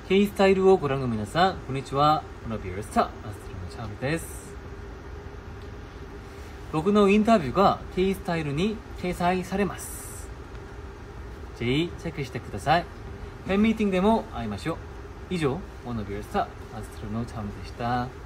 Kスタイルをご覧の皆さん、こんにちは。オナビュースター、アストロのチャームです。僕のインタビューが Kスタイルに掲載されます。ぜひチェックしてください。ファンミーティングでも会いましょう。以上、オナビュースター、アストロのチャームでした。